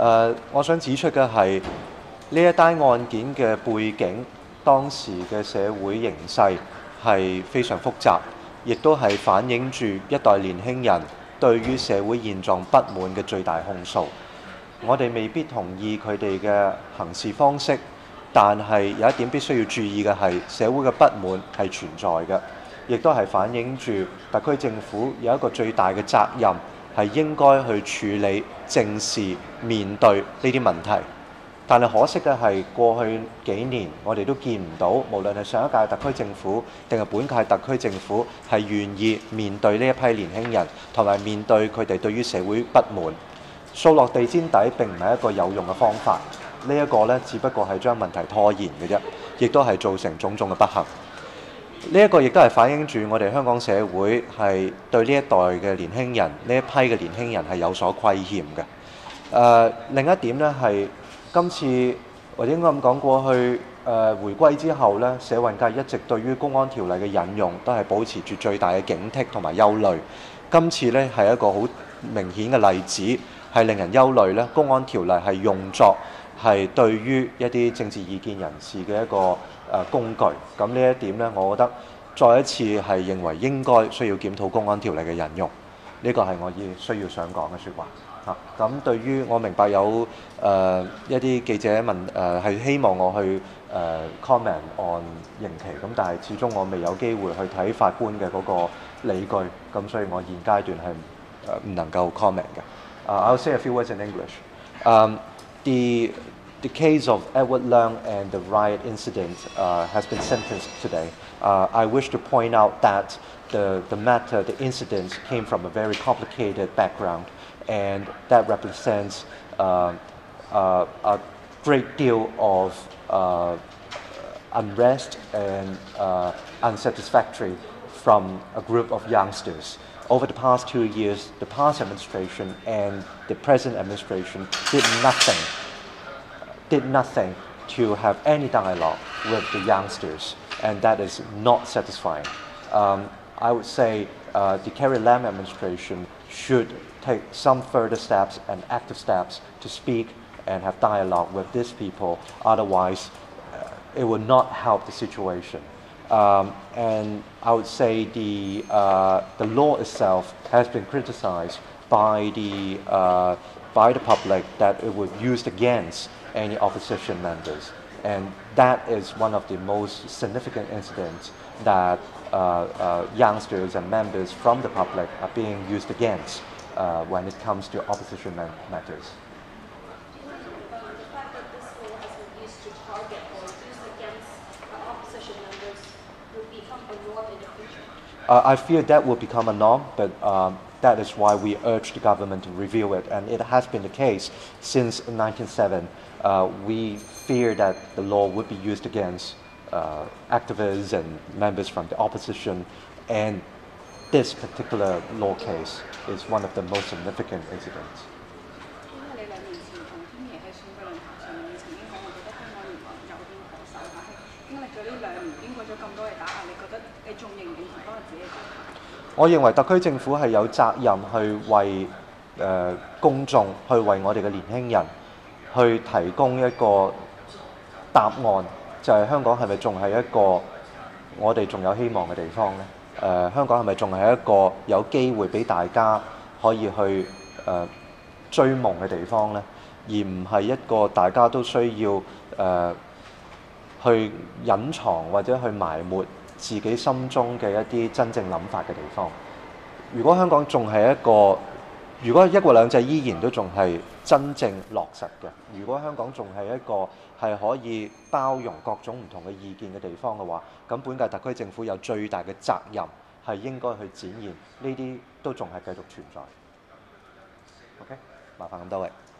我想指出嘅係呢一單案件嘅背景，當時嘅社會形勢係非常複雜，亦都係反映住一代年輕人對於社會現狀不滿嘅最大控訴。我哋未必同意佢哋嘅行事方式，但係有一點必須要注意嘅係，社會嘅不滿係存在嘅，亦都係反映住特區政府有一個最大嘅責任，係應該去處理、正視、面對呢啲問題。但係可惜嘅係，過去幾年我哋都見唔到，無論係上一屆特區政府定係本屆特區政府，係願意面對呢一批年輕人，同埋面對佢哋對於社會不滿。掃落地氈底並唔係一個有用嘅方法，呢一個呢，只不過係將問題拖延嘅啫，亦都係造成種種嘅不幸。呢一個亦都係反映住我哋香港社會係對呢一代嘅年輕人，呢一批嘅年輕人係有所虧欠嘅。另一點呢，係今次或者應該咁講，過去回歸之後呢，社運界一直對於公安條例嘅引用都係保持住最大嘅警惕同埋憂慮。今次呢，係一個好明顯嘅例子，係令人憂慮呢，公安條例係用作係對於一啲政治意見人士嘅一個工具。咁呢一點呢，我覺得再一次係認為應該需要檢討公安條例嘅引用。呢個係我需要想講嘅説話。咁對於我明白有一啲記者問係希望我去comment on 刑期，咁但係始終我未有機會去睇法官嘅嗰個理據，咁所以我現階段係唔能夠 comment 嘅。I'll say a few words in English. The case of Edward Leung and the riot incident has been sentenced today. I wish to point out that the matter, the incident, came from a very complicated background, and that represents a great deal of unrest and unsatisfactory from a group of youngsters. Over the past 2 years, the past administration and the present administration did nothing to have any dialogue with the youngsters, and that is not satisfying. I would say the Carrie Lam administration should take some further steps and active steps to speak and have dialogue with these people. Otherwise, it will not help the situation. And I would say the law itself has been criticized by the public that it was used against any opposition members, and that is one of the most significant incidents that youngsters and members from the public are being used against when it comes to opposition matters. I fear that will become a norm, but that is why we urge the government to review it, and it has been the case since 1997. We fear that the law would be used against activists and members from the opposition, and this particular law case is one of the most significant incidents. I認為特區政府係有責任去為公眾，去為我哋嘅年輕人，去提供一個答案，就係香港係咪仲係一個我哋仲有希望嘅地方呢？香港係咪仲係一個有機會俾大家可以去追夢嘅地方呢？而唔係一個大家都需要去隱藏或者去埋沒自己心中嘅一啲真正諗法嘅地方。如果香港仲係一個，如果一國兩制依然都仲係真正落實嘅，如果香港仲係一個係可以包容各種唔同嘅意見嘅地方嘅話，咁本屆特區政府有最大嘅責任係應該去展現呢啲都仲係繼續存在。OK， 麻煩咁多位。